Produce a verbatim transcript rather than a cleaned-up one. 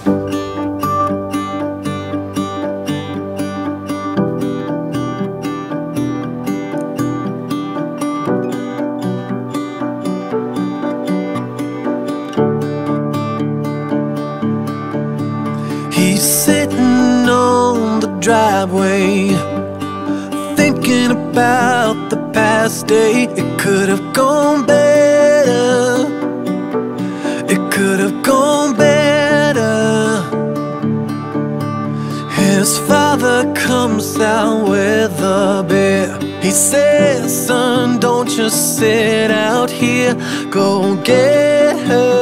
He's sitting on the driveway, thinking about the past day. It could have gone better. It could have gone better. His father comes out with a beer. He says, son, don't just sit out here. Go get her.